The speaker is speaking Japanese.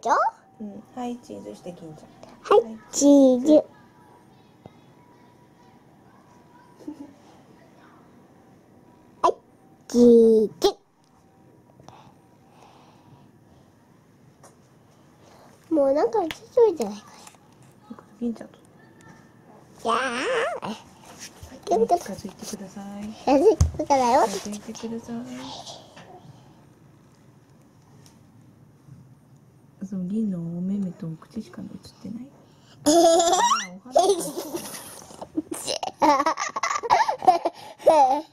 ちょ。 うん、はい、チーズして金ちゃん。 はい、チーズ。はい、チーズ。もうなんかちょいじゃないか金ちゃんと。 やー。 近づいてください。 やずいてからよ。 近づいてください。そう、銀のお目目と口しか映ってない。お花